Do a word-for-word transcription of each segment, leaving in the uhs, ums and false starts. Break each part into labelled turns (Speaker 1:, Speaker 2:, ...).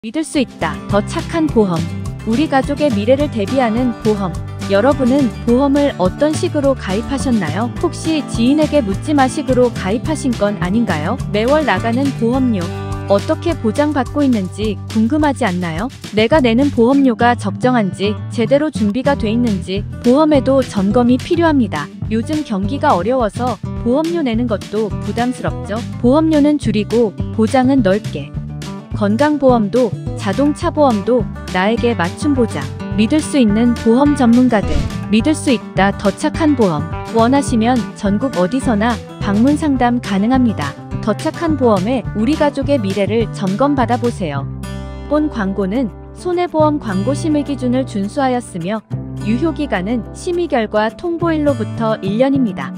Speaker 1: 믿을 수 있다. 더 착한 보험. 우리 가족의 미래를 대비하는 보험. 여러분은 보험을 어떤 식으로 가입하셨나요? 혹시 지인에게 묻지 마식으로 가입하신 건 아닌가요? 매월 나가는 보험료 어떻게 보장받고 있는지 궁금하지 않나요? 내가 내는 보험료가 적정한지, 제대로 준비가 돼 있는지 보험에도 점검이 필요합니다. 요즘 경기가 어려워서 보험료 내는 것도 부담스럽죠? 보험료는 줄이고 보장은 넓게. 건강보험도 자동차 보험도 나에게 맞춤 보장. 믿을 수 있는 보험 전문가들. 믿을 수 있다. 더 착한 보험. 원하시면 전국 어디서나 방문 상담 가능합니다. 더 착한 보험에 우리 가족의 미래를 점검받아 보세요. 본 광고는 손해보험 광고 심의 기준을 준수하였으며 유효기간은 심의 결과 통보일로부터 일 년입니다.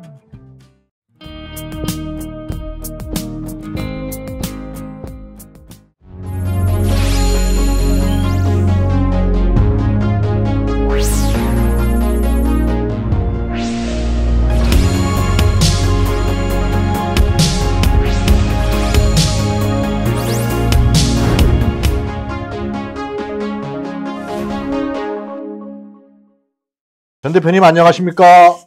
Speaker 2: 전 대표님 안녕하십니까?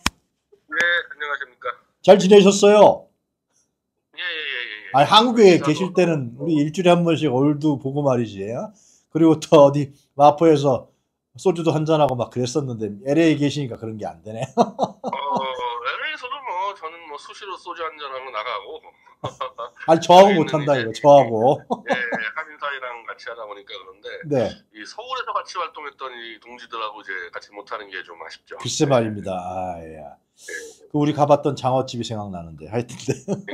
Speaker 3: 네, 안녕하십니까?
Speaker 2: 잘 지내셨어요?
Speaker 3: 예, 예, 예, 예.
Speaker 2: 아, 한국에 계실 때는 우리 일주일에 한 번씩 얼도 보고 말이지. 그리고 또 어디 마포에서 소주도 한잔하고 막 그랬었는데 엘에이에 계시니까 그런 게 안 되네.
Speaker 3: 어, 엘에이에서도 뭐 저는 뭐 수시로 소주 한잔하고 나가고.
Speaker 2: 아니 저하고 못한다 이거 저하고.
Speaker 3: 예, 한인사이랑 같이 하다 보니까 그런데
Speaker 2: 네.
Speaker 3: 이 서울에서 같이 활동했던 이 동지들하고 이제 같이 못하는 게 좀 아쉽죠.
Speaker 2: 글쎄 말입니다. 아, 예.
Speaker 3: 예.
Speaker 2: 그 우리 가봤던 장어집이 생각나는데 하여튼.
Speaker 3: 예, 예,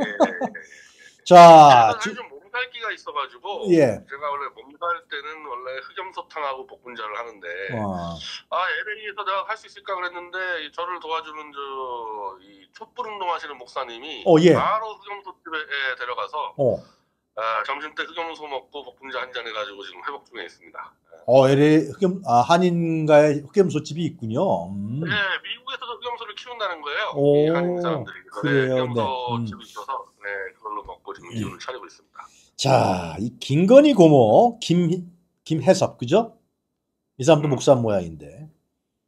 Speaker 3: 예.
Speaker 2: 자,
Speaker 3: 제가 좀 몸살기가 있어가지고
Speaker 2: 예.
Speaker 3: 제가 원래 몸살 때는 원래 흑염소탕하고 복분자를 하는데
Speaker 2: 어.
Speaker 3: 아 엘에이에서 내가 할 수 있을까 그랬는데 저를 도와주는 저 이 촛불 운동하시는 목사님이
Speaker 2: 어, 예.
Speaker 3: 바로 흑염소집에 예, 데려가서
Speaker 2: 어.
Speaker 3: 아, 점심 때 흑염소 먹고 복분자 한 잔 해가지고 지금 회복 중에 있습니다.
Speaker 2: 어, 엘에이 흑염 아 한인가의 흑염소집이 있군요. 음.
Speaker 3: 네, 미국에서도 흑염소를 키운다는 거예요.
Speaker 2: 오,
Speaker 3: 이 한인 사람들이.
Speaker 2: 그래요.
Speaker 3: 네, 흑염소
Speaker 2: 네. 음.
Speaker 3: 집이 있어서 네, 그걸로 먹고 지금 기운을 차리고 있습니다.
Speaker 2: 자, 이 김건희 고모 김 김혜섭 그죠? 이 사람도
Speaker 3: 음.
Speaker 2: 목사 모양인데
Speaker 3: 아,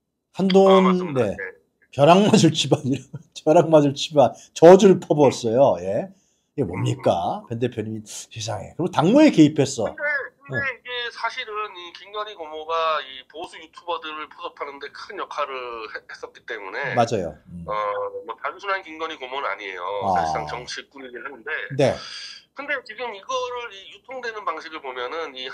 Speaker 2: 한동훈
Speaker 3: 맞습니다.
Speaker 2: 네.
Speaker 3: 네.
Speaker 2: 벼락 맞을 집안이라 벼락 맞을 집안 저주를 퍼부었어요. 예. 이게 뭡니까? 변 대표님이 세상에. 그리고 당무에 개입했어.
Speaker 3: 근데, 근데
Speaker 2: 어.
Speaker 3: 이게 사실은 이 김건희 고모가 이 보수 유튜버들을 포섭하는데 큰 역할을 했, 했었기 때문에
Speaker 2: 맞아요. 음.
Speaker 3: 어, 뭐 단순한 김건희 고모는 아니에요.
Speaker 2: 아.
Speaker 3: 사실상 정치꾼이긴 한데.
Speaker 2: 네.
Speaker 3: 근데 지금 이거를 이 유통되는 방식을 보면은 이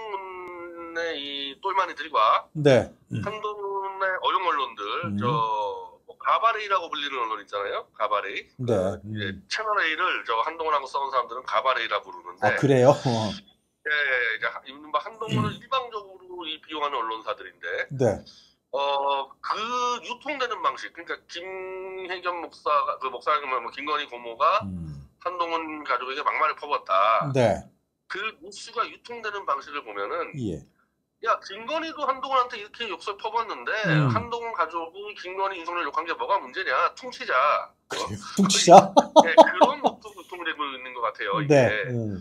Speaker 3: 한동훈의 이 똘마니들과
Speaker 2: 네. 음.
Speaker 3: 한동훈의 어용 언론들,
Speaker 2: 음.
Speaker 3: 저 뭐 가바레이라고 불리는 언론 있잖아요. 가바레이.
Speaker 2: 네.
Speaker 3: 어,
Speaker 2: 음.
Speaker 3: 이제 채널 A를 저 한동훈하고 싸운 사람들은 가바레이라 부르는데.
Speaker 2: 아, 그래요? 어.
Speaker 3: 예, 예, 이제 이른바 한동훈을
Speaker 2: 음.
Speaker 3: 일방적으로 이 비용하는 언론사들인데.
Speaker 2: 네.
Speaker 3: 어, 그 유통되는 방식, 그러니까 김혜겸 목사가 그 목사님은 뭐 김건희 고모가
Speaker 2: 음.
Speaker 3: 한동훈 가족에게 막말을 퍼붓었다.
Speaker 2: 네.
Speaker 3: 그 뉴스가 유통되는 방식을 보면은
Speaker 2: 예.
Speaker 3: 야 김건희도 한동훈한테 이렇게 욕설 퍼붓는데
Speaker 2: 음.
Speaker 3: 한동훈 가족이 김건희 인성을 욕한 게 뭐가 문제냐? 퉁치자.
Speaker 2: 그래요. 퉁치자.
Speaker 3: 네, 그런 것도 유통되고 있는 것 같아요. 이게.
Speaker 2: 네. 음.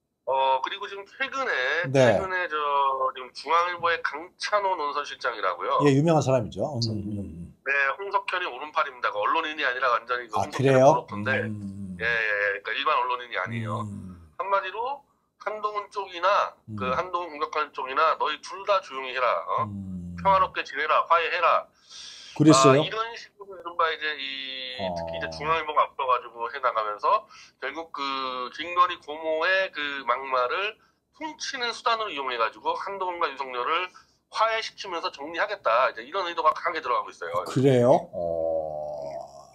Speaker 3: 어 그리고 지금 최근에
Speaker 2: 네.
Speaker 3: 최근에 저 지금 중앙일보의 강찬호 논설실장이라고요.
Speaker 2: 예, 유명한 사람이죠. 음. 음.
Speaker 3: 네, 홍석현이 오른팔입니다. 그 언론인이 아니라 완전히 그
Speaker 2: 아,
Speaker 3: 홍석현의
Speaker 2: 그래요?
Speaker 3: 브로커인데,
Speaker 2: 음.
Speaker 3: 예, 예, 그러니까 일반 언론인이 아니에요.
Speaker 2: 음.
Speaker 3: 한마디로 한동훈 쪽이나
Speaker 2: 음.
Speaker 3: 그 한동훈 공격하는 쪽이나 너희 둘 다 조용히 해라. 어?
Speaker 2: 음.
Speaker 3: 평화롭게 지내라, 화해해라.
Speaker 2: 그랬어요?
Speaker 3: 아, 이런 식으로 이른바 이제 이
Speaker 2: 어.
Speaker 3: 특히 이제 중앙일보가 앞서가지고 해나가면서 결국 그 김건희 고모의 그 막말을 훔치는 수단으로 이용해가지고 한동훈과 윤석열을 화해시키면서 정리하겠다. 이제 이런 의도가 강하게 들어가고 있어요.
Speaker 2: 그래요? 어.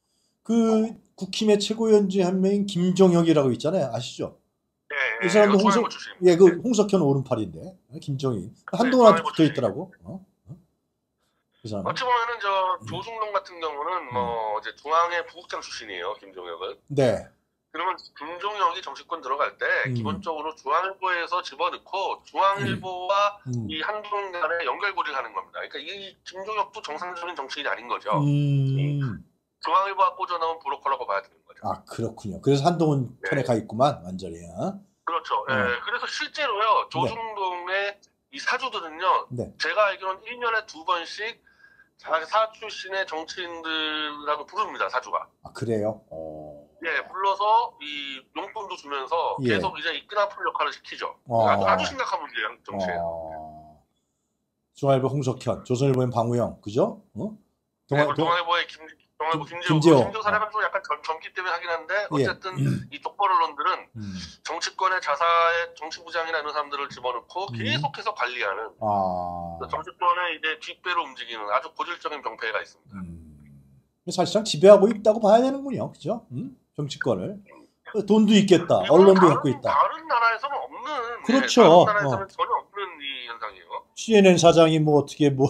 Speaker 2: 그 국힘의 최고위원 중 한 명인 김종혁이라고 있잖아요. 아시죠?
Speaker 3: 네,
Speaker 2: 이 사람도
Speaker 3: 네,
Speaker 2: 홍석, 예, 그 홍석현 오른팔인데 김종인 한동훈한테 붙어 있더라고. 어? 어? 그 사람.
Speaker 3: 어찌 보면은 저
Speaker 2: 음.
Speaker 3: 조중동 같은 경우는 뭐 이제 중앙의 부국장 출신이에요, 김종혁은.
Speaker 2: 네.
Speaker 3: 그러면 김종혁이 정치권 들어갈 때
Speaker 2: 음.
Speaker 3: 기본적으로 중앙일보에서 집어넣고 중앙일보와
Speaker 2: 음.
Speaker 3: 이 한동훈 간의 연결고리를 하는 겁니다. 그러니까 이 김종혁도 정상적인 정치인이 아닌 거죠.
Speaker 2: 음.
Speaker 3: 중앙일보가 꽂아놓은 브로커라고 봐야 되는 거죠.
Speaker 2: 아, 그렇군요. 그래서 한동훈
Speaker 3: 네.
Speaker 2: 편에 가 있구만 완전히. 어?
Speaker 3: 그렇죠. 예,
Speaker 2: 네.
Speaker 3: 그래서 실제로요, 조중동의 이 사주들은요,
Speaker 2: 네.
Speaker 3: 제가 알기로는 일 년에 두 번씩 자기 사 출신의 정치인들하고 부릅니다, 사주가.
Speaker 2: 아, 그래요? 어.
Speaker 3: 예, 불러서 이 용돈도 주면서
Speaker 2: 예.
Speaker 3: 계속 이제 이 끈아풀 역할을 시키죠.
Speaker 2: 어.
Speaker 3: 아주, 아주 심각한 문제예요, 한국 정치에.
Speaker 2: 어. 중앙일보 홍석현, 조선일보엔 방우영, 그죠? 어?
Speaker 3: 네,
Speaker 2: 동아, 동,
Speaker 3: 동아일보의 김, 동아일보
Speaker 2: 김-
Speaker 3: 김재호.
Speaker 2: 김재호.
Speaker 3: 김재호 사례가 좀 약간 젊, 젊기 때문에 하긴 한데,
Speaker 2: 예.
Speaker 3: 어쨌든 이 독벌 언론들은
Speaker 2: 음.
Speaker 3: 정치권의 자사의 정치부장이나 이런 사람들을 집어넣고
Speaker 2: 음.
Speaker 3: 계속해서 관리하는
Speaker 2: 아.
Speaker 3: 정치권의 이제 뒷배로 움직이는 아주 고질적인 병폐가 있습니다.
Speaker 2: 음. 사실상 지배하고 있다고 봐야 되는군요. 그죠? 음? 정치권을. 돈도 있겠다.
Speaker 3: 이거는
Speaker 2: 언론도
Speaker 3: 다른,
Speaker 2: 갖고 있다.
Speaker 3: 다른 나라에서는 없는,
Speaker 2: 그렇죠.
Speaker 3: 네, 다른 나라에서는
Speaker 2: 어.
Speaker 3: 전혀 없는 이 현상이에요.
Speaker 2: 씨엔엔 사장이 뭐 어떻게 뭐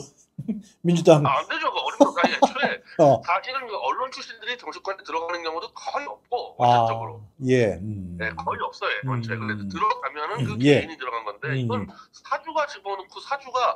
Speaker 2: 민주당
Speaker 3: 아, 안 되죠. 그 어린 거 아니 애초에
Speaker 2: 어.
Speaker 3: 사실은 그 언론 출신들이 정치권에 들어가는 경우도 거의 없고
Speaker 2: 아,
Speaker 3: 원칙적으로.
Speaker 2: 예. 음.
Speaker 3: 네, 거의 없어요. 전체.
Speaker 2: 음.
Speaker 3: 그래서 들어가면은 그
Speaker 2: 음, 예.
Speaker 3: 개인이 들어간 건데
Speaker 2: 음.
Speaker 3: 이건 사주가 집어넣고 사주가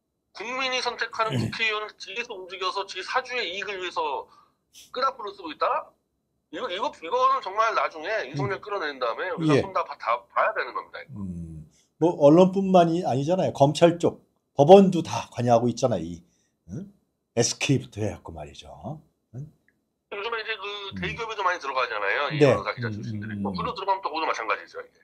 Speaker 3: 국민이 선택하는
Speaker 2: 음.
Speaker 3: 국회의원을 뒤에서 움직여서 지 사주의 이익을 위해서 끈앞으로 쓰고 있다? 이거, 이거, 이거는 정말 나중에 윤석열 끌어낸 다음에 우리가
Speaker 2: 예.
Speaker 3: 손 다 다 봐야 되는 겁니다. 이거.
Speaker 2: 음. 뭐 언론뿐만이 아니잖아요. 검찰 쪽, 법원도 다 관여하고 있잖아요. 이 응? 에스케이부터 해갖고 말이죠.
Speaker 3: 요즘에 이제 그
Speaker 2: 음.
Speaker 3: 대기업에도 많이 들어가잖아요. 이
Speaker 2: 네.
Speaker 3: 변호사 기자 출신들이.
Speaker 2: 음.
Speaker 3: 뭐, 그로 들어가면 또 그것도 마찬가지죠. 이게.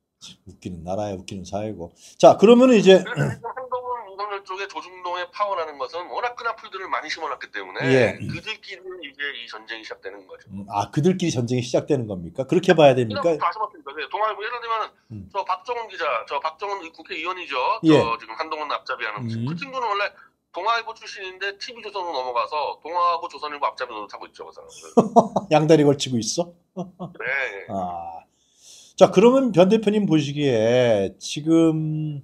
Speaker 2: 웃기는 나라에 웃기는 사회고. 자, 그러면은 이제
Speaker 3: 그래서 지금 한동훈, 윤석열 쪽에 조중동의 파워라는 것은 워낙 끈앞풀들을 많이 심어놨기 때문에
Speaker 2: 예.
Speaker 3: 그들끼리 이제 이 전쟁이 시작되는 거죠.
Speaker 2: 음, 아, 그들끼리 전쟁이 시작되는 겁니까? 그렇게 봐야 됩니까?
Speaker 3: 그냥 다 심었습니다. 네, 동아일보 예를 들면은
Speaker 2: 음.
Speaker 3: 저 박정훈 기자, 저 박정훈 국회의원이죠.
Speaker 2: 예.
Speaker 3: 저 지금 한동훈 앞잡이하는
Speaker 2: 음.
Speaker 3: 그 친구는 원래 동아일보 출신인데 티비조선으로 넘어가서 동아하고 조선일보 앞잡이 노릇하고 있죠. 그 사람은.
Speaker 2: 양다리 걸치고 있어?
Speaker 3: 네.
Speaker 2: 아. 자, 그러면 변 대표님 보시기에 지금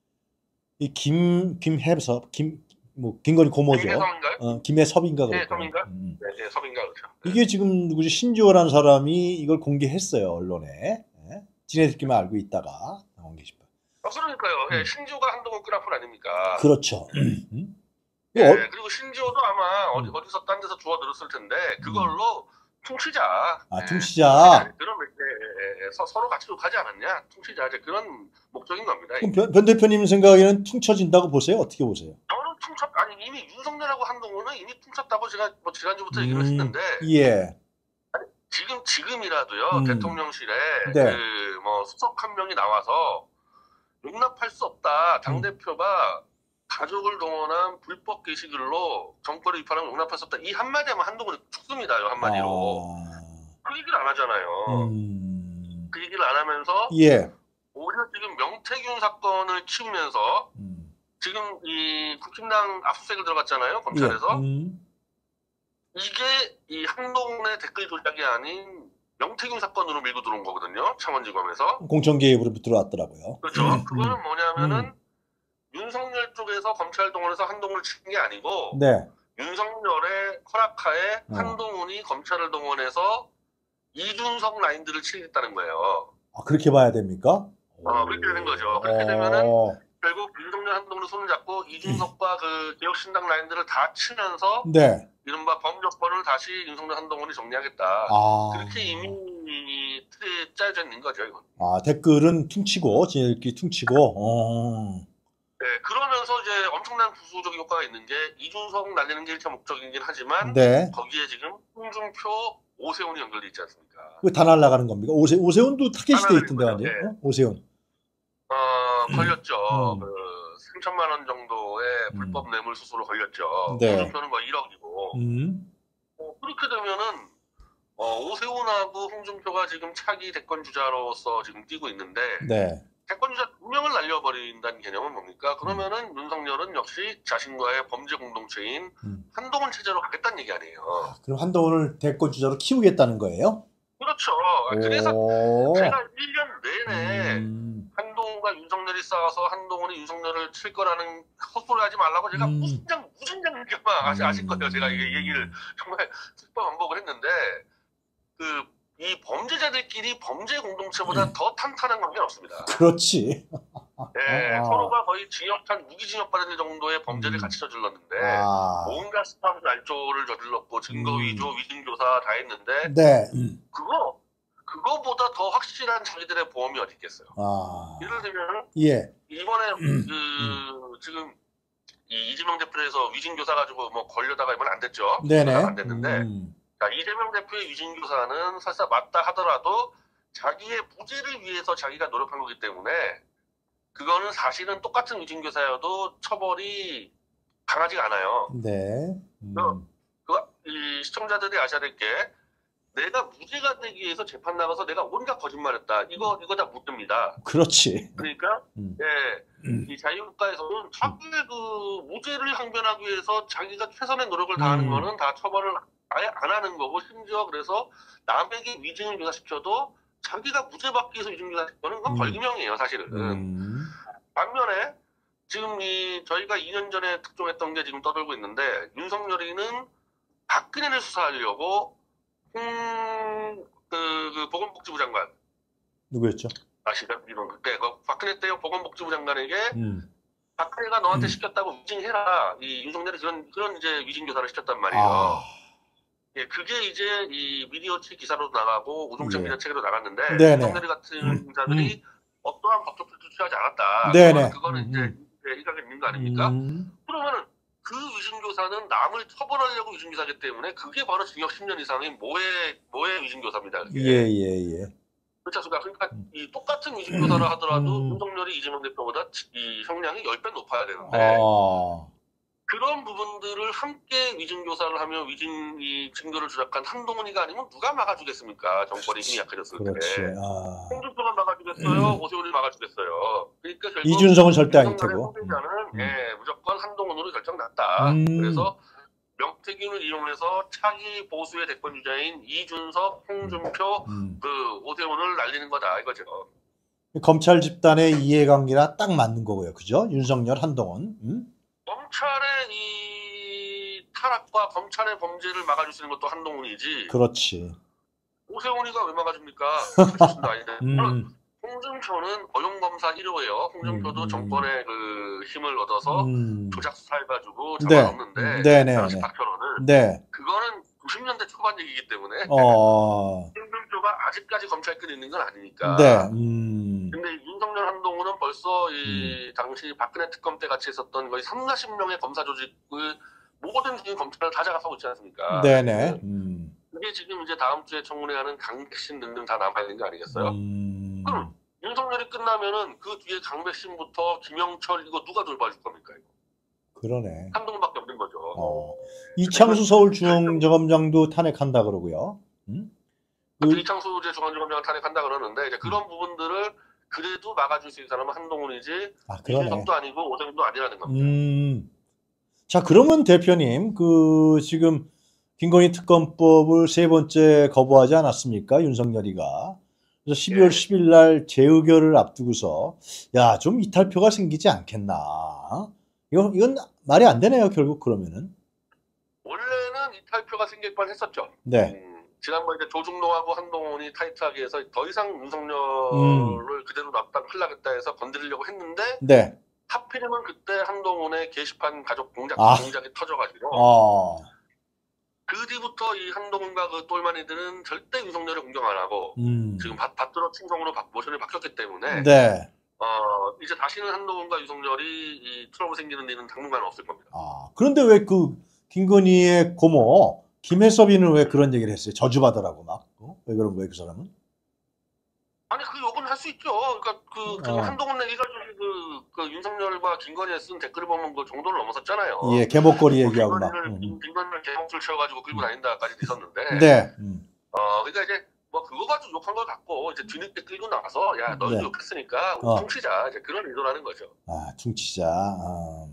Speaker 2: 이 김 김해섭 김 뭐 김건희 고모죠.
Speaker 3: 김혜성인가요?
Speaker 2: 어, 김해섭인가
Speaker 3: 네,
Speaker 2: 그럴까요?
Speaker 3: 섭인가?
Speaker 2: 음.
Speaker 3: 네, 네, 섭인가 그렇죠. 네.
Speaker 2: 이게 지금 누구지? 신주호라는 사람이 이걸 공개했어요, 언론에. 예? 지네들끼리만 알고 있다가 나온 게 싶어.
Speaker 3: 아, 그러니까요. 예,
Speaker 2: 음.
Speaker 3: 신지호가 한동훈 끈앞풀 아닙니까?
Speaker 2: 그렇죠. 음?
Speaker 3: 예,
Speaker 2: 어,
Speaker 3: 그리고 신지호도 아마 어디,
Speaker 2: 음.
Speaker 3: 어디서 딴 데서 주워 들었을 텐데 그걸로 퉁치자.
Speaker 2: 아,
Speaker 3: 예,
Speaker 2: 퉁치자.
Speaker 3: 그런 예, 예, 예, 서, 서로 같이 욕하지 않았냐? 퉁치자. 이제 그런 목적인 겁니다.
Speaker 2: 그럼 변, 변 대표님 생각에는 퉁쳐진다고 보세요? 어떻게 보세요?
Speaker 3: 저는 퉁쳤 아니 이미 윤석열하고 한동훈은 이미 퉁쳤다고 제가 뭐 지난주부터 얘기를
Speaker 2: 음,
Speaker 3: 했는데
Speaker 2: 예.
Speaker 3: 지금 지금이라도요
Speaker 2: 음.
Speaker 3: 대통령실에
Speaker 2: 네.
Speaker 3: 그 뭐 수석 한 명이 나와서 용납할 수 없다. 당 대표가 가족을 동원한 불법 게시글로 정권을 비판하면 용납할 수 없다. 이 한마디하면 한동훈이 죽습니다. 이 한마디로.
Speaker 2: 아,
Speaker 3: 그 얘기를 안 하잖아요.
Speaker 2: 음,
Speaker 3: 그 얘기를 안 하면서
Speaker 2: 예.
Speaker 3: 오히려 지금 명태균 사건을 키우면서
Speaker 2: 음,
Speaker 3: 지금 이 국힘당 압수수색을 들어갔잖아요. 검찰에서.
Speaker 2: 예. 음,
Speaker 3: 이게 이 한동훈의 댓글 조작이 아닌 명태균 사건으로 밀고 들어온 거거든요. 창원지검에서.
Speaker 2: 공천 개입으로 들어왔더라고요.
Speaker 3: 그렇죠.
Speaker 2: 음,
Speaker 3: 그거는 뭐냐면은
Speaker 2: 음.
Speaker 3: 윤석열 쪽에서 검찰 동원해서 한동훈을 친 게 아니고
Speaker 2: 네.
Speaker 3: 윤석열의 허락하에
Speaker 2: 어.
Speaker 3: 한동훈이 검찰을 동원해서 이준석 라인들을 치겠다는 거예요.
Speaker 2: 아, 그렇게 봐야 됩니까?
Speaker 3: 어, 그렇게 되는 거죠. 그렇게
Speaker 2: 어,
Speaker 3: 되면은 결국 윤석열 한동훈을 손을 잡고 이준석과 그 개혁신당 라인들을 다 치면서
Speaker 2: 네.
Speaker 3: 이른바 범정권을 다시 윤석열 한동훈이 정리하겠다.
Speaker 2: 아,
Speaker 3: 그렇게 이미 틀에 짜여져 있는 거죠, 이건.
Speaker 2: 아, 댓글은 퉁치고, 지네들끼리 퉁치고, 어.
Speaker 3: 네, 그러면서 이제 엄청난 부수적인 효과가 있는 게 이준석 날리는 게 일차 목적이긴 하지만
Speaker 2: 네.
Speaker 3: 거기에 지금 홍준표, 오세훈이 연결돼 있지 않습니까?
Speaker 2: 그거 다 날아가는 겁니까? 오세, 오세훈도 타겟이 돼 있던데,
Speaker 3: 다
Speaker 2: 완전.
Speaker 3: 날아가는
Speaker 2: 어? 오세훈.
Speaker 3: 어, 걸렸죠.
Speaker 2: 음.
Speaker 3: 그 삼천만 원 정도의
Speaker 2: 음.
Speaker 3: 불법 뇌물 수수로 걸렸죠.
Speaker 2: 네.
Speaker 3: 홍준표는 뭐 일억이고.
Speaker 2: 음.
Speaker 3: 어, 그렇게 되면은 어, 오세훈하고 홍준표가 지금 차기 대권 주자로서 지금 뛰고 있는데
Speaker 2: 네.
Speaker 3: 대권 주자 두 명을 날려버린다는 개념은 뭡니까? 그러면은 윤석열은 역시 자신과의 범죄 공동체인
Speaker 2: 음.
Speaker 3: 한동훈 체제로 가겠다는 얘기 아니에요.
Speaker 2: 그럼 한동훈을 대권 주자로 키우겠다는 거예요?
Speaker 3: 그렇죠. 그래서
Speaker 2: 오.
Speaker 3: 제가 일 년 내내
Speaker 2: 음.
Speaker 3: 한동훈과 윤석열이 싸워서 한동훈이 윤석열을 칠 거라는 헛소리 하지 말라고 제가
Speaker 2: 음.
Speaker 3: 무슨 장 무슨 장면만 아시, 아실 거예요. 제가 이 얘기를 정말 수백 반복을 했는데 그 이 범죄자들끼리 범죄 공동체보다
Speaker 2: 음.
Speaker 3: 더 탄탄한 관계는 없습니다.
Speaker 2: 그렇지.
Speaker 3: 네,
Speaker 2: 아.
Speaker 3: 서로가 거의 징역한 무기징역 받는 정도의 범죄를
Speaker 2: 음.
Speaker 3: 같이 저질렀는데
Speaker 2: 아.
Speaker 3: 온갖 스파크 날조를 저질렀고 증거
Speaker 2: 음.
Speaker 3: 위조, 위증교사 다 했는데
Speaker 2: 네. 음.
Speaker 3: 그거 그거보다 더 확실한 자기들의 보험이 어디 있겠어요.
Speaker 2: 아,
Speaker 3: 예를 들면
Speaker 2: 예,
Speaker 3: 이번에 그 지금 이 이재명 대표에서 위증교사 가지고 뭐 걸려다가 이번 안 됐죠.
Speaker 2: 네네.
Speaker 3: 조사가 안 됐는데
Speaker 2: 음,
Speaker 3: 자, 이재명 대표의 위증교사는 사실 맞다 하더라도 자기의 무죄를 위해서 자기가 노력한 거기 때문에 그거는 사실은 똑같은 위증교사여도 처벌이 강하지가 않아요.
Speaker 2: 네. 음,
Speaker 3: 그, 이 시청자들이 아셔야 될 게 내가 무죄가 되기 위해서 재판 나가서 내가 온갖 거짓말했다. 이거 이거 다 묻습니다.
Speaker 2: 그렇지.
Speaker 3: 그러니까
Speaker 2: 음,
Speaker 3: 예,
Speaker 2: 음,
Speaker 3: 이 자유국가에서는 자기의 그 무죄를 항변하기 위해서 자기가 최선의 노력을 다하는
Speaker 2: 음.
Speaker 3: 거는 다 처벌을 아예 안 하는 거고 심지어 그래서 남에게 위증을 교사시켜도 자기가 무죄 받기 위해서 위증 교사시켜는 건
Speaker 2: 음.
Speaker 3: 벌금형이에요 사실은.
Speaker 2: 음,
Speaker 3: 반면에 지금 이 저희가 이 년 전에 특종했던 게 지금 떠돌고 있는데 윤석열이는 박근혜를 수사하려고 홍, 그, 그 보건복지부 장관
Speaker 2: 누구였죠?
Speaker 3: 아시죠? 이런 그때 그 박근혜 때 보건복지부 장관에게
Speaker 2: 음,
Speaker 3: 박근혜가 너한테
Speaker 2: 음.
Speaker 3: 시켰다고 위증해라. 이 윤석열이 그런 그런 이제 위증 교사를 시켰단 말이에요.
Speaker 2: 아,
Speaker 3: 예, 그게 이제 이 미디어치 기사로도 나가고 우동천
Speaker 2: 예.
Speaker 3: 기자 책에도 나갔는데
Speaker 2: 네네.
Speaker 3: 윤석열이 같은 기자들이 어떠한 법적 조치를 취하지 않았다.
Speaker 2: 네네.
Speaker 3: 그거는, 그거는 이제
Speaker 2: 음,
Speaker 3: 일각에 있는 거 아닙니까?
Speaker 2: 음,
Speaker 3: 그러면은 그 위증교사는 남을 처벌하려고 위증교사기 때문에 그게 바로 징역 십 년 이상인 모해 모해 위증교사입니다. 그게.
Speaker 2: 예, 예, 예.
Speaker 3: 그렇지 않습니까? 그러니까
Speaker 2: 음.
Speaker 3: 이 똑같은 위증교사라 하더라도
Speaker 2: 음.
Speaker 3: 윤석열이 이재명 대표보다 이 형량이 십 배 높아야 되는데
Speaker 2: 아,
Speaker 3: 그런 부분들을 함께 위증교사를 하며 위증이 증거를 조작한 한동훈이가 아니면 누가 막아주겠습니까? 정권이 힘이 약해졌을
Speaker 2: 그렇지.
Speaker 3: 때.
Speaker 2: 아,
Speaker 3: 홍준표가 막아주겠어요? 오세훈이 막아주겠어요? 그러니까 결국
Speaker 2: 이준석은 절대 아닐
Speaker 3: 윤석열의
Speaker 2: 테고.
Speaker 3: 승리자는
Speaker 2: 음.
Speaker 3: 예, 무조건 한동훈으로 결정났다.
Speaker 2: 음.
Speaker 3: 그래서 명태균을 이용해서 차기 보수의 대권 주자인 이준석, 홍준표,
Speaker 2: 음.
Speaker 3: 그 오세훈을 날리는 거다 이거죠.
Speaker 2: 검찰 집단의 이해관계라 딱 맞는 거고요. 그죠? 윤석열, 한동훈. 음?
Speaker 3: 검찰의 이 타락과 검찰의 범죄를 막아줄 수 있는 것도 한동훈이지.
Speaker 2: 그렇지.
Speaker 3: 오세훈이가 왜 막아줍니까? 그렇습니다. 아닌데.
Speaker 2: 음,
Speaker 3: 홍준표는 어용검사 일 호예요. 홍준표도
Speaker 2: 음.
Speaker 3: 정권의 그 힘을 얻어서
Speaker 2: 음.
Speaker 3: 조작 수사해가지고
Speaker 2: 네.
Speaker 3: 잡아놓는데
Speaker 2: 네네.
Speaker 3: 당시
Speaker 2: 네.
Speaker 3: 박현호는
Speaker 2: 네.
Speaker 3: 그거는 구십 년대 초반 얘기이기 때문에
Speaker 2: 어,
Speaker 3: 홍준표가 아직까지 검찰권이 있는 건 아니니까.
Speaker 2: 네. 음,
Speaker 3: 근데 윤석열 한동훈은 벌써 이 당시 박근혜 특검 때 같이 있었던 거의 삼사십 명의 검사 조직을 모든 지금 검찰을 다 장악하고 있지 않습니까?
Speaker 2: 네네. 음,
Speaker 3: 그게 지금 이제 다음 주에 청문회하는 강백신 등등 다 남아있는 거 아니겠어요?
Speaker 2: 음,
Speaker 3: 그럼 윤석열이 끝나면은 그 뒤에 강백신부터 김영철 이거 누가 돌봐줄 겁니까? 이거?
Speaker 2: 그러네.
Speaker 3: 한동훈밖에 없는 거죠.
Speaker 2: 어, 이창수 서울중앙지검장도 탄핵한다 그러고요. 음?
Speaker 3: 그
Speaker 2: 그,
Speaker 3: 이창수 제 중앙지검장을 탄핵한다 그러는데 이제 그런 부분들을 그래도 막아줄 수 있는 사람은 한동훈이지
Speaker 2: 아, 그러네.
Speaker 3: 이준석도 아니고 오세훈도 아니라는 겁니다.
Speaker 2: 음, 자, 그러면 대표님, 그, 지금, 김건희 특검법을 세 번째 거부하지 않았습니까? 윤석열이가. 그래서 십이월
Speaker 3: 예.
Speaker 2: 십일 날 재의결을 앞두고서, 야, 좀 이탈표가 생기지 않겠나. 이건, 이건 말이 안 되네요, 결국 그러면은.
Speaker 3: 원래는 이탈표가 생길 뻔했었죠.
Speaker 2: 네.
Speaker 3: 음, 지난번 이제 조중동하고 한동훈이 타이트하게 해서 더 이상 윤석열을
Speaker 2: 음.
Speaker 3: 그대로 놨다 흘라겠다 해서 건드리려고 했는데
Speaker 2: 네.
Speaker 3: 하필이면 그때 한동훈의 게시판 가족 공작,
Speaker 2: 아.
Speaker 3: 공작이 터져가지고
Speaker 2: 어,
Speaker 3: 그 뒤부터 이 한동훈과 그 똘마니들은 절대 윤석열을 공격 안 하고
Speaker 2: 음.
Speaker 3: 지금 밭, 밭으로 충성으로 바- 모션이 바뀌었기 때문에
Speaker 2: 네.
Speaker 3: 어, 이제 다시는 한동훈과 윤석열이 이 트러블 생기는 일은 당분간 없을 겁니다.
Speaker 2: 아, 그런데 왜 그, 김건희의 고모, 김혜섭이는 왜 그런 얘기를 했어요? 저주받으라고 막. 어? 왜 그런 거예요, 그 사람은?
Speaker 3: 아니 그 욕은 할 수 있죠. 그러니까 그, 그
Speaker 2: 어.
Speaker 3: 한동훈 얘기가 그, 그 윤석열과 김건희에 쓴 댓글을 보면 그 정도를 넘어섰잖아요.
Speaker 2: 예, 개목걸이
Speaker 3: 뭐
Speaker 2: 얘기하고 막.
Speaker 3: 김건희를,
Speaker 2: 음.
Speaker 3: 김- 김건희를 개목줄 채워가지고 끌고 다닌다까지 있었는데.
Speaker 2: 네. 음.
Speaker 3: 어, 그러니까 이제 뭐 그거 가지고 욕한 걸 갖고 이제 뒤늦게 끌고 나가서 야 너희도
Speaker 2: 네.
Speaker 3: 욕했으니까
Speaker 2: 어.
Speaker 3: 퉁치자 이제 그런 의도라는 거죠.
Speaker 2: 아, 퉁치자. 아.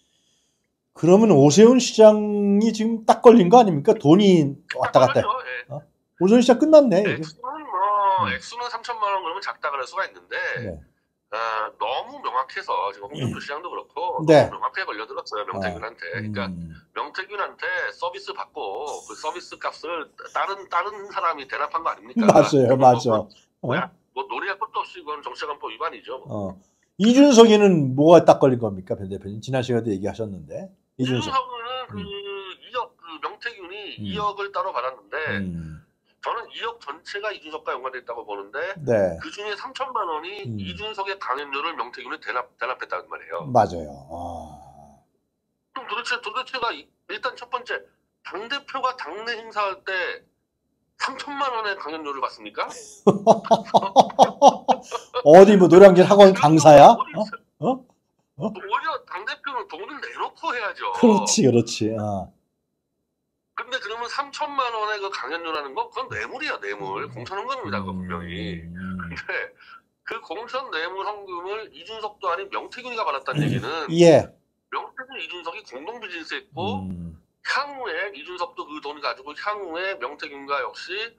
Speaker 2: 그러면 오세훈 시장이 지금 딱 걸린 거 아닙니까? 돈이 왔다 갔다.
Speaker 3: 그렇죠. 예.
Speaker 2: 오세훈 시장 끝났네. 이거.
Speaker 3: 액수는 뭐
Speaker 2: 음.
Speaker 3: 액수는 삼천만 원 그러면 작다 그럴 수가 있는데
Speaker 2: 네.
Speaker 3: 어, 너무 명확해서 지금 홍준표
Speaker 2: 음.
Speaker 3: 시장도 그렇고
Speaker 2: 네.
Speaker 3: 너무 명확하게 걸려들었어요 명태균한테. 그러니까
Speaker 2: 음.
Speaker 3: 명태균한테 서비스 받고 그 서비스 값을 다른 다른 사람이 대납한 거 아닙니까?
Speaker 2: 맞아요, 맞아.
Speaker 3: 뭐,
Speaker 2: 어?
Speaker 3: 뭐야? 뭐 노래할 것도 없이 그건 정치자금법 위반이죠.
Speaker 2: 어. 이준석이는 뭐가 딱 걸린 겁니까, 변 대표님? 지난 시간에도 얘기하셨는데. 이준석.
Speaker 3: 이준석은 그
Speaker 2: 음.
Speaker 3: 이억 그 명태균이
Speaker 2: 음.
Speaker 3: 이억을 따로 받았는데
Speaker 2: 음.
Speaker 3: 저는 이억 전체가 이준석과 연관돼 있다고 보는데
Speaker 2: 네.
Speaker 3: 그 중에 삼천만 원이
Speaker 2: 음.
Speaker 3: 이준석의 강연료를 명태균에 대납, 대납했다는 말이에요.
Speaker 2: 맞아요. 아.
Speaker 3: 그럼 도대체, 도대체가 이- 일단 첫 번째 당대표가 당내 행사할 때 삼천만 원의 강연료를 받습니까?
Speaker 2: 어디 뭐 노량진 학원 강사야?
Speaker 3: 어디
Speaker 2: 어?
Speaker 3: 있어요?
Speaker 2: 어? 어?
Speaker 3: 오히려 당대표는 돈을 내놓고 해야죠.
Speaker 2: 그렇지, 그렇지. 아.
Speaker 3: 근데 그러면 삼천만 원의 그 강연료라는 건 그건 뇌물이야, 뇌물. 공천헌금입니다, 그거 분명히.
Speaker 2: 음.
Speaker 3: 근데 그 공천 뇌물 헌금을 이준석도 아닌 명태균이가 받았다는 얘기는
Speaker 2: 예.
Speaker 3: 명태균, 이준석이 공동 비즈니스했고
Speaker 2: 음.
Speaker 3: 향후에 이준석도 그 돈을 가지고 향후에 명태균과 역시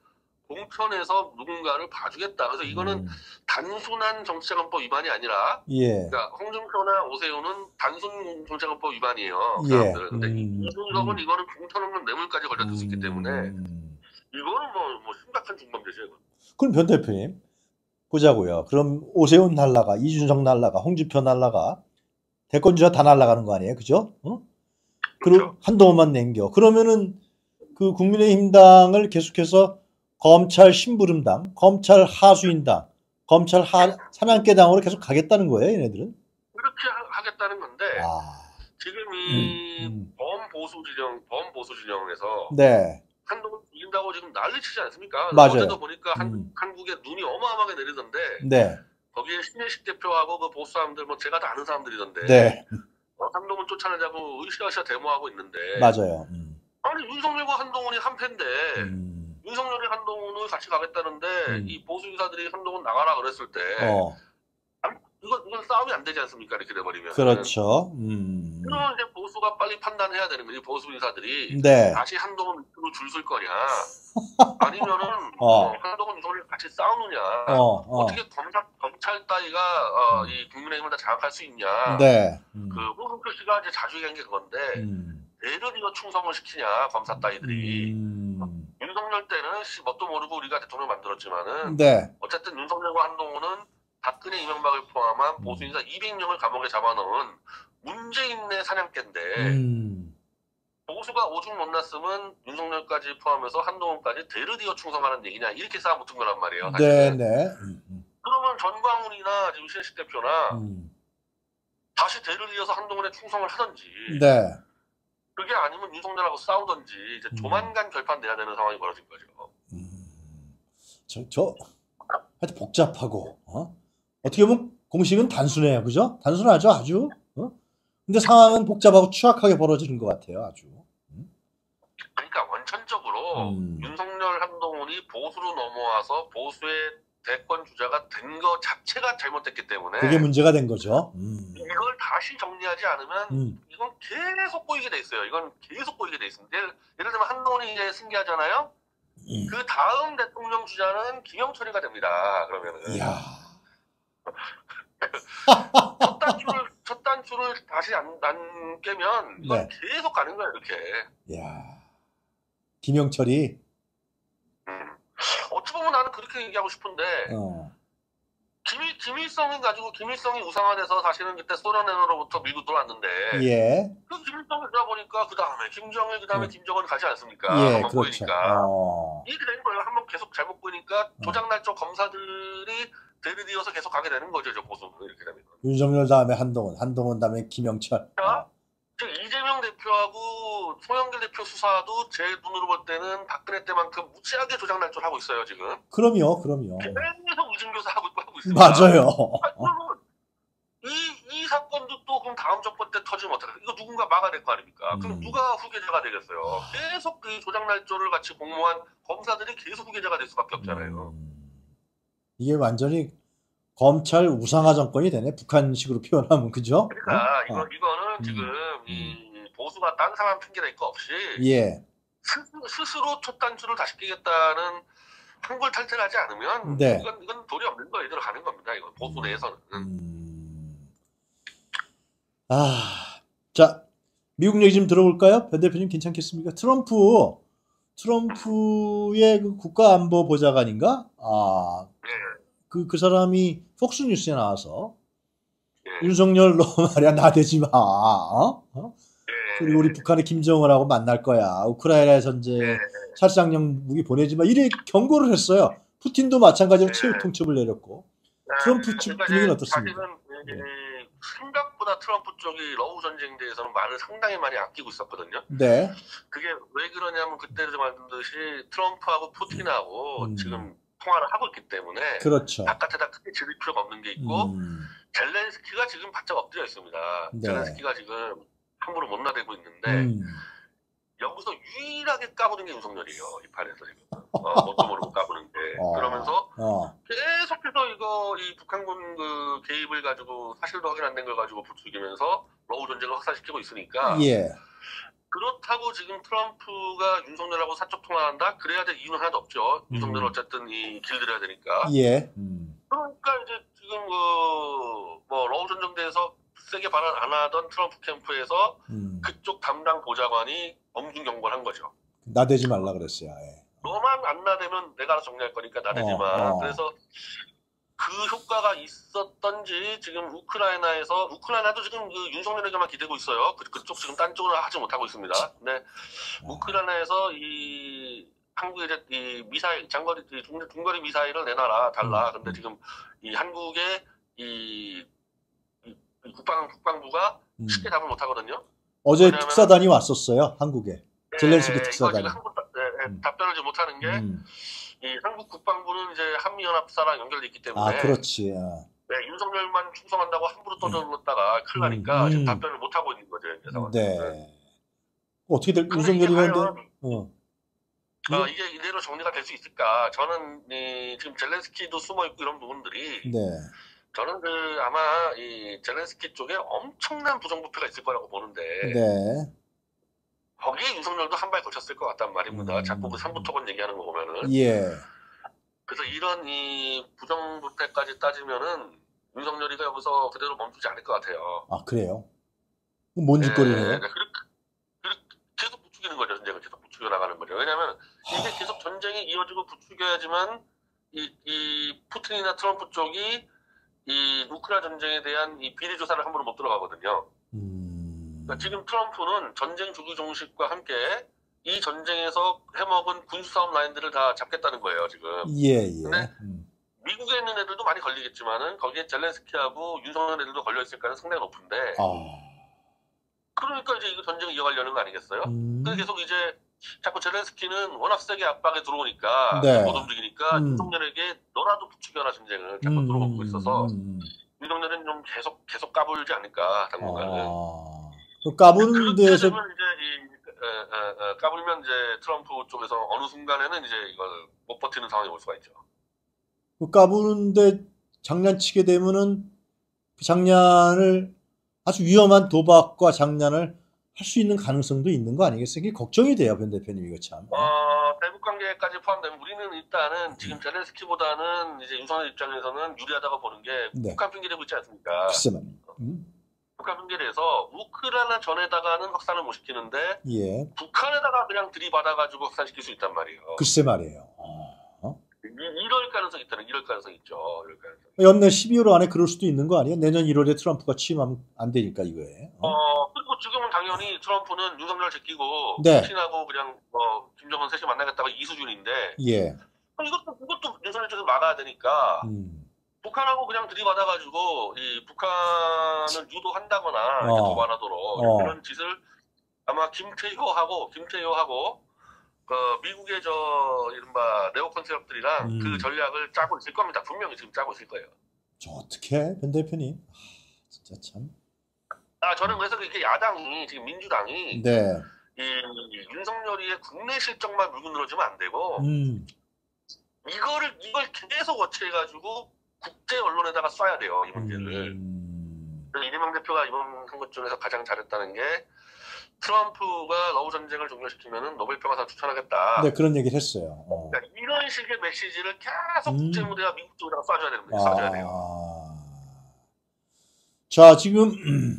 Speaker 3: 공천에서 누군가를 봐주겠다. 그래서 이거는
Speaker 2: 음.
Speaker 3: 단순한 정치자금법 위반이 아니라,
Speaker 2: 예.
Speaker 3: 그러니까 홍준표나 오세훈은 단순 정치자금법 위반이에요. 그
Speaker 2: 예.
Speaker 3: 사람들은. 근데
Speaker 2: 음.
Speaker 3: 이준석은
Speaker 2: 음.
Speaker 3: 이거는 공천헌금 뇌물까지 걸려들 수 있기 때문에
Speaker 2: 음.
Speaker 3: 이거는 뭐, 뭐 심각한 중범죄죠. 이건.
Speaker 2: 그럼 변 대표님 보자고요. 그럼 오세훈 날라가, 이준석 날라가, 홍준표 날라가, 대권주자 다 날라가는 거 아니에요, 그죠? 어? 그리고
Speaker 3: 그렇죠.
Speaker 2: 한동훈만 남겨. 그러면은 그 국민의힘당을 계속해서 검찰 심부름당, 검찰 하수인당, 검찰 하 사냥개당으로 계속 가겠다는 거예요, 얘네들은?
Speaker 3: 이렇게 하- 하겠다는 건데
Speaker 2: 아,
Speaker 3: 지금 이
Speaker 2: 음, 음.
Speaker 3: 범보수 진영, 범보수 진영에서
Speaker 2: 네,
Speaker 3: 한동훈 이긴다고 지금 난리치지 않습니까?
Speaker 2: 맞아요.
Speaker 3: 어제도 보니까 한,
Speaker 2: 음.
Speaker 3: 한국에 눈이 어마어마하게 내리던데
Speaker 2: 네,
Speaker 3: 거기에 신혜식 대표하고 그 보수 사람들 뭐 제가 다 아는 사람들이던데
Speaker 2: 네,
Speaker 3: 어, 한동훈 쫓아내자고 으쌰으쌰 데모하고 있는데
Speaker 2: 맞아요. 음,
Speaker 3: 아니 윤석열과 한동훈이 한패인데
Speaker 2: 음,
Speaker 3: 윤석열이 한동훈을 같이 가겠다는데
Speaker 2: 음.
Speaker 3: 이 보수 인사들이 한동훈 나가라 그랬을 때
Speaker 2: 어,
Speaker 3: 이건, 이건 싸움이 안 되지 않습니까? 이렇게 돼버리면.
Speaker 2: 그렇죠. 음,
Speaker 3: 그러면 이제 보수가 빨리 판단해야 되는 거지. 보수 인사들이
Speaker 2: 네,
Speaker 3: 다시 한동훈 밑으로 줄 쓸 거냐 아니면은
Speaker 2: 어.
Speaker 3: 어, 한동훈 윤석열 같이 싸우느냐
Speaker 2: 어, 어,
Speaker 3: 어떻게 검사, 검찰 따위가 어, 이 국민의힘을 다 장악할 수 있냐.
Speaker 2: 네, 음,
Speaker 3: 그 홍준표 씨가 이제 자주 얘기한 게 그건데
Speaker 2: 음,
Speaker 3: 애를 이거 충성을 시키냐 검사 따위들이.
Speaker 2: 음,
Speaker 3: 윤석열 때는 씨 뭣도 모르고 우리가 대통령 만들었지만은
Speaker 2: 네,
Speaker 3: 어쨌든 윤석열과 한동훈은 박근혜 이명박을 포함한
Speaker 2: 음.
Speaker 3: 보수 인사 이백 명을 감옥에 잡아넣은 문재인의 사냥개인데
Speaker 2: 음,
Speaker 3: 보수가 오죽 못 났으면 윤석열까지 포함해서 한동훈까지 대를 이어 충성하는 얘기냐 이렇게 싸움붙은 거란 말이에요.
Speaker 2: 네,
Speaker 3: 사실은.
Speaker 2: 네, 음, 음,
Speaker 3: 그러면 전광훈이나 지금 신혜식 대표나
Speaker 2: 음,
Speaker 3: 다시 대를 이어서 한동훈에 충성을 하든지
Speaker 2: 네.
Speaker 3: 그게 아니면 윤석열하고 싸우든지 이제
Speaker 2: 음.
Speaker 3: 조만간 결판 내야 되는 상황이 벌어진 거죠.
Speaker 2: 음, 저, 저, 하여튼 복잡하고, 어? 어떻게 보면 공식은 단순해요. 그죠? 단순하죠, 아주. 어? 근데 상황은 복잡하고 추악하게 벌어지는 것 같아요, 아주.
Speaker 3: 그러니까 원천적으로
Speaker 2: 음.
Speaker 3: 윤석열 한동훈이 보수로 넘어와서 보수의 대권 주자가 된 거 자체가 잘못됐기 때문에
Speaker 2: 그게 문제가 된 거죠. 음.
Speaker 3: 이걸 다시 정리하지 않으면
Speaker 2: 음.
Speaker 3: 이건 계속 꼬이게 돼 있어요. 이건 계속 꼬이게 돼 있습니다. 예를, 예를 들면 한동훈이 이제 승리하잖아요.
Speaker 2: 음.
Speaker 3: 그 다음 대통령 주자는 김영철이가 됩니다. 그러면은
Speaker 2: 이야.
Speaker 3: 첫 단추를 첫 단추를 다시 안, 안 깨면 이건
Speaker 2: 네.
Speaker 3: 계속 가는 거예요. 이렇게.
Speaker 2: 이야. 김영철이,
Speaker 3: 음. 어찌 보면 나는 그렇게 얘기하고 싶은데
Speaker 2: 어,
Speaker 3: 김일, 김일성이 가지고 김일성이 우상화돼서 사실은 그때 소련으로부터 밀고 들어왔는데
Speaker 2: 예,
Speaker 3: 그 김일성이 들어 보니까 그 다음에 김정일 그 다음에
Speaker 2: 예.
Speaker 3: 김정은 가지 않습니까?
Speaker 2: 예,
Speaker 3: 한번
Speaker 2: 그렇죠.
Speaker 3: 보이니까
Speaker 2: 어,
Speaker 3: 이렇게 되는 거예요. 한번 계속 잘못 보이니까 조작날 쪽 검사들이 대를 이어서 계속 가게 되는 거죠. 저 보수는 이렇게 되면.
Speaker 2: 윤석열 다음에 한동훈, 한동훈 다음에 김영철.
Speaker 3: 자,
Speaker 2: 어,
Speaker 3: 지금 이재명 대표하고 송영길 대표 수사도 제 눈으로 볼 때는 박근혜 때만큼 무지하게 조작날조를 하고 있어요. 지금.
Speaker 2: 그럼요, 그럼요.
Speaker 3: 계속 의심교사 하고 있고 하고 있습니다.
Speaker 2: 맞아요.
Speaker 3: 아니, 그러면 이, 이 사건도 또 그럼 다음 정권 때 터지면 어떡해? 이거 누군가 막아야 될 거 아닙니까? 그럼
Speaker 2: 음.
Speaker 3: 누가 후계자가 되겠어요? 계속 그 조작날조를 같이 공모한 검사들이 계속 후계자가 될 수밖에 없잖아요.
Speaker 2: 음. 이게 완전히 검찰 우상화 정권이 되네. 북한식으로 표현하면, 그죠?
Speaker 3: 그러니까
Speaker 2: 어?
Speaker 3: 이거,
Speaker 2: 어.
Speaker 3: 이거는
Speaker 2: 음.
Speaker 3: 지금 이 보수가 딴 사람 핑계 댈 거 없이
Speaker 2: 예.
Speaker 3: 스스로, 스스로 첫 단추를 다시 끼겠다는 한골 탈퇴를 하지 않으면
Speaker 2: 네.
Speaker 3: 이건, 이건 도리 없는 거 이대로 가는 겁니다. 이건 보수 내에서는.
Speaker 2: 음. 아, 자, 미국 얘기 좀 들어볼까요? 변 대표님 괜찮겠습니까? 트럼프, 트럼프의 그 국가안보보좌관인가? 아,
Speaker 3: 예,
Speaker 2: 그, 그 사람이 폭스뉴스에 나와서
Speaker 3: 예,
Speaker 2: 윤석열 너 말이야 나대지 마. 어? 어?
Speaker 3: 예,
Speaker 2: 그리고 우리 북한의 김정은하고 만날 거야. 우크라이나 전쟁
Speaker 3: 예,
Speaker 2: 살상력 무기 보내지만 이래 경고를 했어요. 푸틴도 마찬가지로
Speaker 3: 네.
Speaker 2: 최후 통첩을 내렸고.
Speaker 3: 네,
Speaker 2: 트럼프 측
Speaker 3: 그러니까
Speaker 2: 분위기는
Speaker 3: 이제
Speaker 2: 어떻습니까?
Speaker 3: 사실은 이제 생각보다 트럼프 쪽이 러우 전쟁에 대해서는 말을 상당히 많이 아끼고 있었거든요.
Speaker 2: 네.
Speaker 3: 그게 왜 그러냐면 그때도 말씀드렸듯이 트럼프하고 푸틴하고
Speaker 2: 음.
Speaker 3: 지금 통화를 하고 있기 때문에
Speaker 2: 그렇죠.
Speaker 3: 바깥에다 크게 지를 필요가 없는 게 있고
Speaker 2: 음.
Speaker 3: 젤렌스키가 지금 바짝 엎드려 있습니다.
Speaker 2: 네.
Speaker 3: 젤렌스키가 지금 함부로 못 나대고 있는데
Speaker 2: 음.
Speaker 3: 여기서 유일하게 까부는 게 윤석열이에요. 이 판에서 지금. 어, 뭣도 모르고 까부는 게.
Speaker 2: 어.
Speaker 3: 그러면서
Speaker 2: 어.
Speaker 3: 계속해서 이거 이 북한군 그 개입을 가지고 사실도 확인 안 된 걸 가지고 부추기면서 러우 전쟁을 확산시키고 있으니까
Speaker 2: 예.
Speaker 3: 그렇다고 지금 트럼프가 윤석열하고 사적 통화한다? 그래야 될 이유는 하나도 없죠.
Speaker 2: 음.
Speaker 3: 윤석열 어쨌든 이 길들여야 되니까.
Speaker 2: 예. 음.
Speaker 3: 그러니까 이제 지금 그뭐 러우 전쟁대에서 세게 발언 안 하던 트럼프 캠프에서
Speaker 2: 음.
Speaker 3: 그쪽 담당 보좌관이 엄중 경고를 한 거죠.
Speaker 2: 나대지 말라 그랬어요. 예.
Speaker 3: 너만 안 나대면 내가 알아서 정리할 거니까 나대지
Speaker 2: 어,
Speaker 3: 마.
Speaker 2: 어.
Speaker 3: 그래서 그 효과가 있었던지 지금 우크라이나에서 우크라이나도 지금 그 윤석열에게만 기대고 있어요. 그, 그쪽 지금 딴 쪽으로 하지 못하고 있습니다. 근데 우크라이나에서 이 한국의 이제 이 미사일 장거리 이 중, 중거리 미사일을 내놔라 달라. 근데 지금 이 한국의 이, 이, 이 국방 국방부가
Speaker 2: 음.
Speaker 3: 쉽게 답을 못 하거든요.
Speaker 2: 어제
Speaker 3: 왜냐면은-
Speaker 2: 특사단이 왔었어요. 한국에. 젤렌스키
Speaker 3: 네,
Speaker 2: 특사단이.
Speaker 3: 이거 지금 한국 네, 네,
Speaker 2: 음.
Speaker 3: 답변을 좀 못하는 게
Speaker 2: 음.
Speaker 3: 이 한국 국방부는 이제 한미연합사랑 연결돼 있기 때문에
Speaker 2: 아, 그렇지. 아.
Speaker 3: 네, 윤석열만 충성한다고 함부로 떠들었다가 큰일 나니까
Speaker 2: 음.
Speaker 3: 지금 답변을 못 하고 있는 거죠. 이 상황은.
Speaker 2: 네. 어떻게 될
Speaker 3: 근데 이게
Speaker 2: 윤석열이
Speaker 3: 과연
Speaker 2: 근데 어.
Speaker 3: 어, 이게 이대로 정리가 될 수 있을까? 저는 이, 지금 젤렌스키도 숨어 있고 이런 부분들이
Speaker 2: 네.
Speaker 3: 저는 그 아마 이 젤렌스키 쪽에 엄청난 부정부패가 있을 거라고 보는데
Speaker 2: 네.
Speaker 3: 거기에 윤석열도 한 발 걸쳤을 것 같단 말입니다.
Speaker 2: 음.
Speaker 3: 자꾸 그 삼부토건 얘기하는 거 보면은.
Speaker 2: 예.
Speaker 3: 그래서 이런 이 부정부패까지 따지면은 윤석열이가 여기서 그대로 멈추지 않을 것 같아요.
Speaker 2: 아, 그래요? 뭔 짓거리를 해요?
Speaker 3: 네, 그렇게, 그렇게 계속 부추기는 거죠. 전쟁을 계속 부추겨 나가는 거죠. 왜냐하면 이게 계속 전쟁이 이어지고 부추겨야지만 이, 이 푸틴이나 트럼프 쪽이 이 우크라이나 전쟁에 대한 이 비리 조사를 함부로 못 들어가거든요.
Speaker 2: 음.
Speaker 3: 그러니까 지금 트럼프는 전쟁 주기 종식과 함께 이 전쟁에서 해먹은 군수사업 라인들을 다 잡겠다는 거예요, 지금.
Speaker 2: 예, 예.
Speaker 3: 근데
Speaker 2: 음.
Speaker 3: 미국에 있는 애들도 많이 걸리겠지만은 거기에 젤렌스키하고 윤석열 애들도 걸려 있을 가능성이 상당히 높은데.
Speaker 2: 아.
Speaker 3: 그러니까 이제 이거 전쟁을 이어가려는 거 아니겠어요?
Speaker 2: 음.
Speaker 3: 그래서 계속 이제 자꾸 젤렌스키는 워낙 세게 압박에 들어오니까
Speaker 2: 네.
Speaker 3: 못 움직이니까
Speaker 2: 음.
Speaker 3: 윤석열에게 너라도 부추겨라 전쟁을 자꾸 들어오고 있어서
Speaker 2: 음.
Speaker 3: 윤석열은 좀 계속 계속 까불지 않을까 당분간은.
Speaker 2: 아. 그 까부는
Speaker 3: 그렇게
Speaker 2: 데에서
Speaker 3: 되면 이제 이 에, 에, 에, 까불면 이제 트럼프 쪽에서 어느 순간에는 이제 이걸 못 버티는 상황이 올 수가 있죠.
Speaker 2: 그 까부는데 장난치게 되면은 그 장난을 아주 위험한 도박과 장난을 할 수 있는 가능성도 있는 거 아니겠어요? 이게 걱정이 돼요, 변 대표님 이거 참.
Speaker 3: 어, 대북 관계까지 포함되면 우리는 일단은 지금 젤렌스키보다는 이제 윤석열 입장에서는 유리하다고 보는 게
Speaker 2: 네.
Speaker 3: 북한 핑계 대고 있지 않습니까?
Speaker 2: 글쎄 말이에요. 음?
Speaker 3: 북한 핑계를 해서 우크라이나 전에다가는 확산을 못 시키는데
Speaker 2: 예.
Speaker 3: 북한에다가 그냥 들이받아가지고 확산시킬 수 있단 말이에요.
Speaker 2: 글쎄 말이에요. 어?
Speaker 3: 이, 이럴 가능성이 있다는 이럴 가능성이 있죠. 이럴 가능성.
Speaker 2: 연내 십이월 안에 그럴 수도 있는 거 아니에요? 내년 일월에 트럼프가 취임하면 안 되니까 이거에. 어?
Speaker 3: 어, 그리고 지금은 당연히 트럼프는 윤석열 제끼고
Speaker 2: 네.
Speaker 3: 푸틴하고 그냥 뭐 김정은 셋이 만나겠다가 이 수준인데
Speaker 2: 예.
Speaker 3: 그럼 이것도 이것도 윤석열 쪽에서 막아야 되니까
Speaker 2: 음.
Speaker 3: 북한하고 그냥 들이받아가지고 이 북한을 유도한다거나
Speaker 2: 어.
Speaker 3: 이렇게 도발하도록
Speaker 2: 어.
Speaker 3: 그런 짓을 아마 김태효하고 김태효하고 그 미국의 저 이른바 네오콘 세력들이랑
Speaker 2: 음.
Speaker 3: 그 전략을 짜고 있을 겁니다. 분명히 지금 짜고 있을 거예요.
Speaker 2: 저 어떻게 변 대표님? 아, 진짜 참.
Speaker 3: 아 저는 그래서 이게 야당이 지금 민주당이
Speaker 2: 네.
Speaker 3: 이 윤석열이의 국내 실정만 물고 늘어지면 안 되고
Speaker 2: 음.
Speaker 3: 이거를 이걸 계속 어치해가지고 국제 언론에다가 쏴야 돼요 이 문제를.
Speaker 2: 음.
Speaker 3: 그래서 이재명 대표가 이번 선거 중에서 가장 잘했다는 게 트럼프가 러우 전쟁을 종료시키면은 노벨평화상 추천하겠다.
Speaker 2: 네, 그런 얘기를 했어요. 어.
Speaker 3: 그러니까 이런 식의 메시지를 계속
Speaker 2: 음.
Speaker 3: 국제 무대와 미국 쪽에다가 쏴줘야 되는 거예요. 쏴줘야 돼요.
Speaker 2: 아. 자, 지금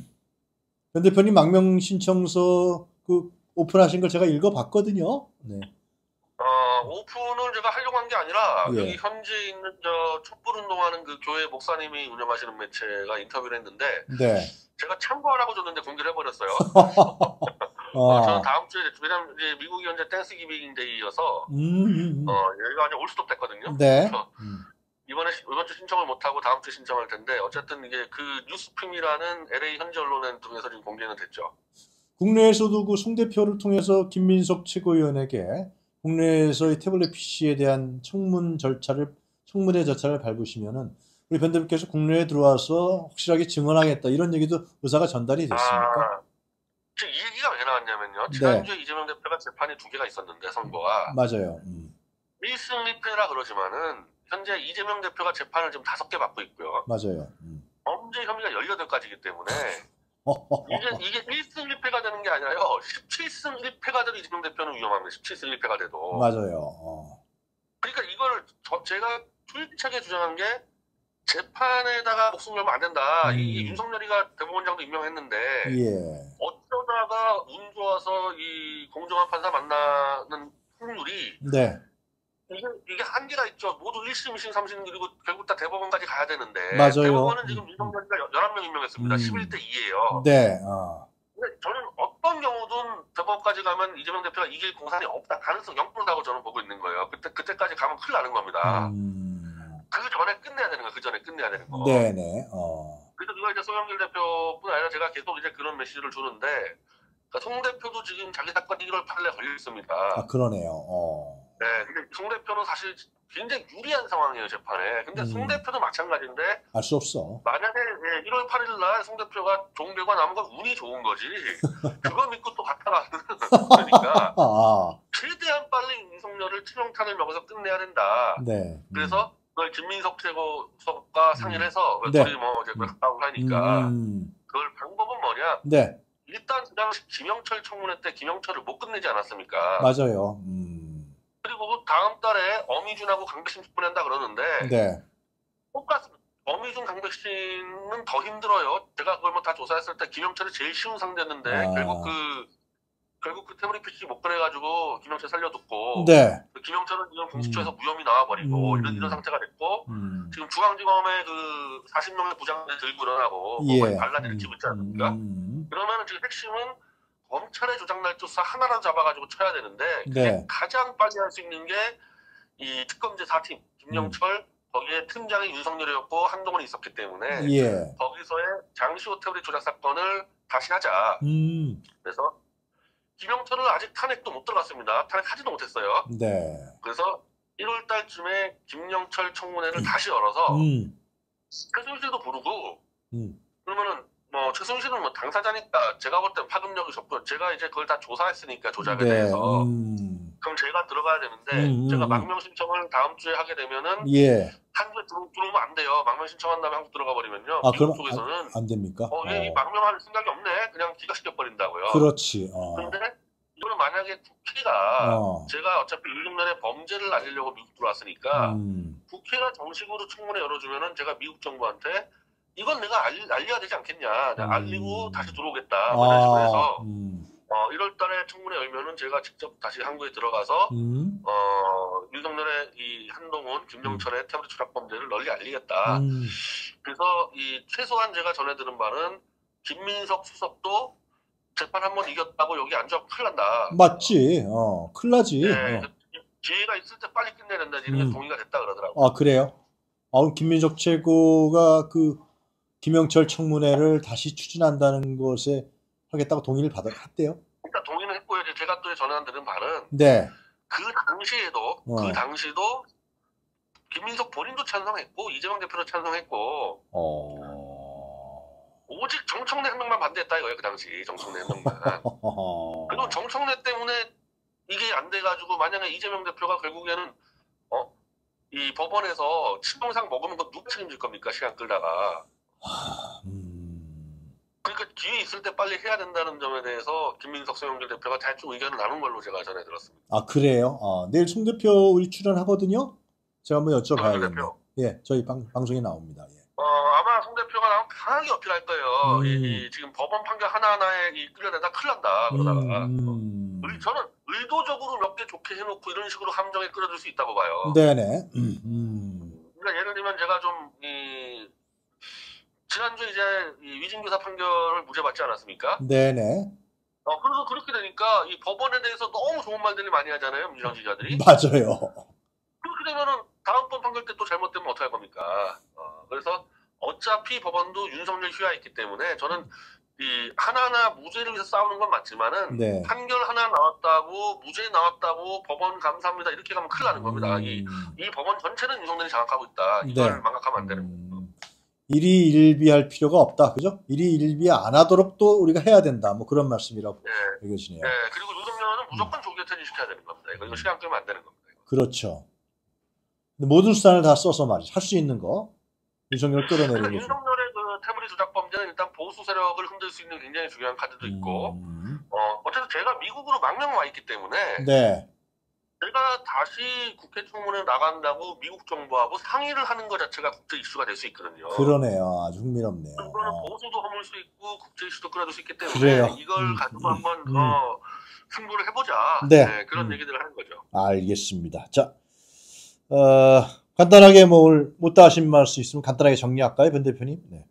Speaker 2: 변 대표님 망명 신청서 그 오픈하신 걸 제가 읽어봤거든요. 네.
Speaker 3: 어, 오픈을 제가 하려고 한 게 아니라
Speaker 2: 예.
Speaker 3: 여기 현지에 있는 저 촛불 운동하는 그 교회 목사님이 운영하시는 매체가 인터뷰를 했는데
Speaker 2: 네.
Speaker 3: 제가 참고하라고 줬는데 공개를 해버렸어요. 어, 저는
Speaker 2: 아,
Speaker 3: 다음 주에 왜냐면 이제 미국이 현재 땡스기빙 데이여서
Speaker 2: 음, 음,
Speaker 3: 어
Speaker 2: 음.
Speaker 3: 여기가 이제 올 수도 됐거든요.
Speaker 2: 네.
Speaker 3: 그래서
Speaker 2: 음,
Speaker 3: 이번에 시- 이번 주 신청을 못 하고 다음 주 신청할 텐데 어쨌든 이게 그 뉴스핌이라는 엘에이 현지 언론을 통해서 지금 공개는 됐죠.
Speaker 2: 국내에서도 그 송 대표를 통해서 김민석 최고위원에게 국내에서의 태블릿 피씨에 대한 청문 절차를 청문회 절차를 밟으시면은 우리 변 대표께서 국내에 들어와서 확실하게 증언하겠다 이런 얘기도 의사가 전달이 됐습니까?
Speaker 3: 아, 지금 이 얘기가 왜 나왔냐면요.
Speaker 2: 네,
Speaker 3: 지난주에 이재명 대표가 재판이 두 개가 있었는데 선거가
Speaker 2: 맞아요. 음,
Speaker 3: 일 승 일 패라 그러지만은 현재 이재명 대표가 재판을 지금 다섯 개 받고 있고요.
Speaker 2: 맞아요. 음.
Speaker 3: 범죄 혐의가 열여덟 가지이기 때문에 이게
Speaker 2: 허허허허.
Speaker 3: 이게 일 승 일 패가 되는 게 아니라요. 십칠 승 일 패가 돼도 이재명 대표는 위험합니다. 십칠 승 일 패가 돼도.
Speaker 2: 맞아요. 어.
Speaker 3: 그러니까 이걸 저- 제가 솔직하게 주장한 게 재판에다가 목숨 걸면 안 된다. 이, 이
Speaker 2: 음,
Speaker 3: 윤석열이가 대법원장도 임명했는데
Speaker 2: 예,
Speaker 3: 어쩌다가 운 좋아서 이 공정한 판사 만나는 확률이
Speaker 2: 네,
Speaker 3: 이게, 이게 한계가 있죠. 모두 일 심, 이 심, 삼 심 그리고 결국 다 대법원까지 가야 되는데
Speaker 2: 맞아요.
Speaker 3: 대법원은 지금
Speaker 2: 음, 음,
Speaker 3: 윤석열이가 열한 명 임명했습니다.
Speaker 2: 음.
Speaker 3: 십일 대 이예요.
Speaker 2: 네, 어,
Speaker 3: 근데 저는 어떤 경우든 대법원까지 가면 이재명 대표가 이길 공산이 없다. 가능성 영 퍼센트라고 저는 보고 있는 거예요. 그때, 그때까지 가면 큰일 나는 겁니다.
Speaker 2: 음,
Speaker 3: 그 전에 끝내야 되는 거예요. 그 전에 끝내야 되는 거.
Speaker 2: 네네, 어,
Speaker 3: 그래서 그거 이제 송영길 대표뿐 아니라 제가 계속 이제 그런 메시지를 주는데, 그러니까 송 대표도 지금 자기 사건 일월 팔일에 걸려 있습니다.
Speaker 2: 아 그러네요. 어,
Speaker 3: 네, 근데 송 대표는 사실 굉장히 유리한 상황이에요, 재판에. 근데 송
Speaker 2: 음,
Speaker 3: 대표도 마찬가지인데,
Speaker 2: 알 수 없어.
Speaker 3: 만약에 예, 일월 팔일 날 송 대표가 좋은 결과 나온 건 운이 좋은 거지. 그거 믿고 또 갔다가 그러니까
Speaker 2: 아,
Speaker 3: 최대한 빨리 윤석열을 치명타를 먹어서 끝내야 된다.
Speaker 2: 네,
Speaker 3: 그래서 그걸 김민석 최고수석과 상의를 해서 왜
Speaker 2: 네,
Speaker 3: 둘이 뭐 이제 그걸
Speaker 2: 음,
Speaker 3: 가까운 하니까
Speaker 2: 음,
Speaker 3: 그걸 방법은 뭐냐?
Speaker 2: 네,
Speaker 3: 일단 그 당시 김영철 청문회 때 김영철을 못 끝내지 않았습니까?
Speaker 2: 맞아요. 음,
Speaker 3: 그리고 다음 달에 어미준하고 강백신 출근한다 그러는데
Speaker 2: 네,
Speaker 3: 똑같은 어미준 강백신은 더 힘들어요. 제가 그걸 뭐 다 조사했을 때 김영철이 제일 쉬운 상대였는데 결국
Speaker 2: 아,
Speaker 3: 그 결국 그 태블릿 피씨 못 꺼내가지고 김영철 살려뒀고
Speaker 2: 네,
Speaker 3: 그 김영철은 지금 공수처에서
Speaker 2: 음,
Speaker 3: 무혐의 나와버리고 이런 이런
Speaker 2: 음,
Speaker 3: 상태가 됐고
Speaker 2: 음,
Speaker 3: 지금 중앙지검에 그 사십 명의 부장들 들고 일어나고 뭐 거의
Speaker 2: 예,
Speaker 3: 반란을
Speaker 2: 음,
Speaker 3: 치고 있지 않습니까?
Speaker 2: 음,
Speaker 3: 그러면은 지금 핵심은 검찰의 조작날조 수 하나라도 잡아가지고 쳐야 되는데 그게
Speaker 2: 네,
Speaker 3: 가장 빨리 할 수 있는 게 이 특검제 사 팀
Speaker 2: 음,
Speaker 3: 김영철 거기에 팀장이 윤석열이었고 한동훈이 있었기 때문에
Speaker 2: 예,
Speaker 3: 거기서의 장시호 태블릿 조작 사건을 다시 하자.
Speaker 2: 음,
Speaker 3: 그래서 김영철은 아직 탄핵도 못 들어갔습니다. 탄핵하지도 못했어요.
Speaker 2: 네,
Speaker 3: 그래서 일월 달쯤에 김영철 청문회를 다시 열어서
Speaker 2: 음,
Speaker 3: 최순실도 부르고
Speaker 2: 음,
Speaker 3: 그러면은 뭐 최순실은 뭐 당사자니까 제가 볼 땐 파급력이 적고 제가 이제 그걸 다 조사했으니까 조작에
Speaker 2: 네,
Speaker 3: 대해서
Speaker 2: 음,
Speaker 3: 그럼 제가 들어가야 되는데
Speaker 2: 음,
Speaker 3: 제가
Speaker 2: 음, 음,
Speaker 3: 망명 신청을 다음 주에 하게 되면은
Speaker 2: 예,
Speaker 3: 한국에 들어, 들어오면 안 돼요. 망명 신청한 다음에 한국 들어가 버리면요.
Speaker 2: 아,
Speaker 3: 미국
Speaker 2: 그럼 안,
Speaker 3: 쪽에서는
Speaker 2: 안 됩니까?
Speaker 3: 어, 얘 이
Speaker 2: 어,
Speaker 3: 망명할 생각이 없네. 그냥 기각시켜 버린다고요.
Speaker 2: 그렇지, 어,
Speaker 3: 근데 이거는 만약에 국회가
Speaker 2: 어,
Speaker 3: 제가 어차피 윤석열의 범죄를 알리려고 미국 들어왔으니까
Speaker 2: 음,
Speaker 3: 국회가 정식으로 청문회 열어주면은 제가 미국 정부한테 이건 내가 알, 알려야 되지 않겠냐. 내가 알리고
Speaker 2: 음,
Speaker 3: 다시 들어오겠다. 뭐 이런 식으로
Speaker 2: 아,
Speaker 3: 해서
Speaker 2: 음,
Speaker 3: 어, 일월 달에 청문회 열면은 제가 직접 다시 한국에 들어가서
Speaker 2: 음,
Speaker 3: 어, 윤석열의 이 한동훈,
Speaker 2: 음,
Speaker 3: 김영철의 태블릿 조작 범죄를 널리 알리겠다.
Speaker 2: 음,
Speaker 3: 그래서 이 최소한 제가 전해 들은 바는 김민석 수석도 재판 한 번 이겼다고 여기 앉아 큰일 난다.
Speaker 2: 맞지, 어, 큰일 나지,
Speaker 3: 예,
Speaker 2: 어,
Speaker 3: 기회가 있을 때 빨리 끝내야 된다. 이런 게
Speaker 2: 음,
Speaker 3: 동의가 됐다 그러더라고요.
Speaker 2: 아, 그래요? 아, 그럼 김민석 최고가 그 김영철 청문회를 다시 추진한다는 것에 하겠다고 동의를 받아 했대요?
Speaker 3: 일단 동의는 했고요. 이제 제가 또 전해 들은 바는
Speaker 2: 네,
Speaker 3: 그 당시에도 그
Speaker 2: 어,
Speaker 3: 당시도 김민석 본인도 찬성했고 이재명 대표도 찬성했고
Speaker 2: 어,
Speaker 3: 오직 정청래 한 명만 반대했다 이거예요. 그 당시 정청래 한 명만. 그리고 정청래 때문에 이게 안 돼가지고 만약에 이재명 대표가 결국에는 어, 이 법원에서 치명상 먹으면 그 누가 책임질 겁니까? 시간 끌다가.
Speaker 2: 음,
Speaker 3: 그러니까 기회 있을 때 빨리 해야 된다는 점에 대해서 김민석, 송영길 대표가 대충 의견을 나눈 걸로 제가 전해 들었습니다.
Speaker 2: 아, 그래요? 아, 내일 송 대표 우리 출연하거든요? 제가 한번
Speaker 3: 송영길
Speaker 2: 여쭤봐야겠네요.
Speaker 3: 대표.
Speaker 2: 예, 저희 방, 방송에 나옵니다. 예.
Speaker 3: 어, 아마 송 대표가 나오면 강하게 어필할 거예요. 이,
Speaker 2: 음,
Speaker 3: 이 지금 법원 판결 하나하나에 이 끌려내다 큰일 난다 그러다가.
Speaker 2: 음,
Speaker 3: 의- 저는 의도적으로 몇 개 좋게 해놓고 이런 식으로 함정에 끌어들 수 있다고 봐요.
Speaker 2: 네네. 음, 음,
Speaker 3: 그러니까 예를 들면 제가 좀 이, 지난주 이제 이 위진교사 판결을 무죄 받지 않았습니까?
Speaker 2: 네네.
Speaker 3: 어, 그래서 그렇게 되니까 이 법원에 대해서 너무 좋은 말들을 많이 하잖아요, 민주당 지지자들이.
Speaker 2: 맞아요.
Speaker 3: 그렇게 되면은 다음번 판결 때 또 잘못되면 어떡할 겁니까? 어, 그래서 어차피 법원도 윤석열 휘하에 있기 때문에 저는 이 하나하나 무죄를 위해서 싸우는 건 맞지만은
Speaker 2: 네.
Speaker 3: 판결 하나 나왔다고 무죄 나왔다고 법원 감사합니다 이렇게 가면 큰일 나는 겁니다.
Speaker 2: 음.
Speaker 3: 이, 이 법원 전체는 윤석열이 장악하고 있다. 이걸
Speaker 2: 네.
Speaker 3: 망각하면 안 되는 거예요.
Speaker 2: 음, 일희일비할 필요가 없다. 그죠? 일희일비 안 하도록 또 우리가 해야 된다. 뭐 그런 말씀이라고
Speaker 3: 네.
Speaker 2: 여겨지네요.
Speaker 3: 네, 그리고 윤석열은 무조건 조기에 퇴진시켜야 되는 겁니다. 이거, 이거 시간 끌면 안 되는 겁니다. 이거.
Speaker 2: 그렇죠. 근데 모든 수단을 다 써서 말이죠. 할 수 있는 거 윤석열 끌어내는
Speaker 3: 그러니까
Speaker 2: 거죠.
Speaker 3: 윤석열의 그 태블릿 조작 범죄는 일단 보수 세력을 흔들 수 있는 굉장히 중요한 카드도 있고,
Speaker 2: 음,
Speaker 3: 어, 어쨌든 제가 미국으로 망명 와 있기 때문에
Speaker 2: 네.
Speaker 3: 제가 다시 국회 청문회 나간다고 미국 정부하고 상의를 하는 것 자체가 국제 이슈가 될 수 있거든요.
Speaker 2: 그러네요. 아주 흥미롭네요.
Speaker 3: 이거는
Speaker 2: 어,
Speaker 3: 보수도 허물 수 있고 국제 이슈도 끌어들 수 있기 때문에
Speaker 2: 그래요.
Speaker 3: 이걸
Speaker 2: 음,
Speaker 3: 가지고
Speaker 2: 음,
Speaker 3: 한번
Speaker 2: 음.
Speaker 3: 어, 승부를 해보자.
Speaker 2: 네.
Speaker 3: 네, 그런
Speaker 2: 음.
Speaker 3: 얘기들을 하는 거죠.
Speaker 2: 알겠습니다. 자, 어, 간단하게 뭐 오늘 못다 하신 말씀 있으면 간단하게 정리할까요, 변 대표님? 네.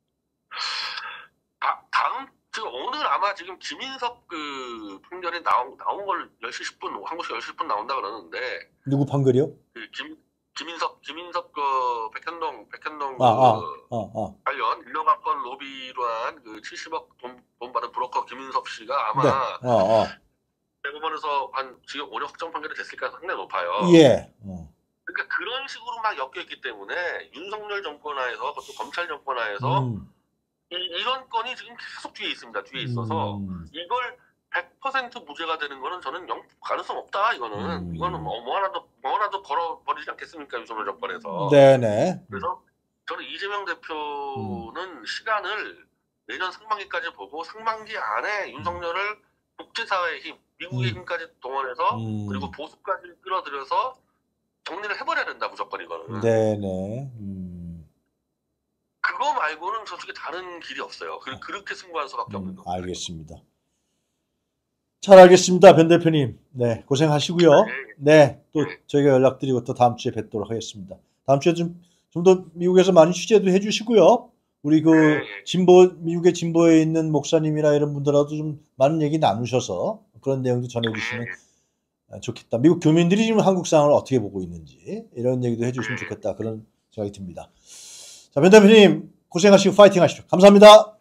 Speaker 3: 다, 다음 지금 오늘 아마 지금 김인석 그 판결이 나온 나온 걸 열 시 십 분 한국 시간 열 시 십 분 나온다 그러는데
Speaker 2: 누구 판결이요?
Speaker 3: 그 김 김인석 김인석 그 백현동 백현동
Speaker 2: 아, 아,
Speaker 3: 그
Speaker 2: 아, 아.
Speaker 3: 관련 인허가권 로비로 한 그 칠십억 돈, 돈 받은 브로커 김인석 씨가 아마
Speaker 2: 네. 어, 어.
Speaker 3: 대법원에서 한 지금 오력 확정 판결이 됐을 가능성이 상당히 높아요.
Speaker 2: 예. 어.
Speaker 3: 그러니까 그런 식으로 막 엮여있기 때문에 윤석열 정권 하에서 그것도 검찰 정권 하에서
Speaker 2: 음,
Speaker 3: 이, 이런 건이 지금 계속 뒤에 있습니다. 뒤에 있어서
Speaker 2: 음,
Speaker 3: 이걸 백 퍼센트 무죄가 되는 거는 저는 영 가능성 없다. 이거는
Speaker 2: 음.
Speaker 3: 이거는 뭐, 뭐 하나도 뭐 하나도 걸어버리지 않겠습니까 윤석열 정권에서.
Speaker 2: 네네.
Speaker 3: 그래서 저는 이재명 대표는 시간을 내년 상반기까지 보고 상반기 안에 윤석열을 국제사회의 힘, 미국의
Speaker 2: 음.
Speaker 3: 힘까지 동원해서
Speaker 2: 음,
Speaker 3: 그리고 보수까지 끌어들여서 정리를 해버려야 된다 무조건 이거는.
Speaker 2: 네네. 음,
Speaker 3: 그거 말고는 솔직히 다른 길이 없어요. 그, 그렇게 승부할 수밖에 없는
Speaker 2: 음,
Speaker 3: 겁니다.
Speaker 2: 알겠습니다. 잘 알겠습니다, 변 대표님. 네, 고생하시고요. 네, 또 저희가 연락드리고 또 다음 주에 뵙도록 하겠습니다. 다음 주에 좀, 좀 더 미국에서 많은 취재도 해주시고요. 우리 그
Speaker 3: 네.
Speaker 2: 진보, 미국의 진보에 있는 목사님이나 이런 분들하고도 좀 많은 얘기 나누셔서 그런 내용도 전해주시면 좋겠다. 미국 교민들이 지금 한국 상황을 어떻게 보고 있는지 이런 얘기도 해주시면 좋겠다. 그런 생각이 듭니다. 자, 변 대표님 고생하시고 파이팅 하시죠. 감사합니다.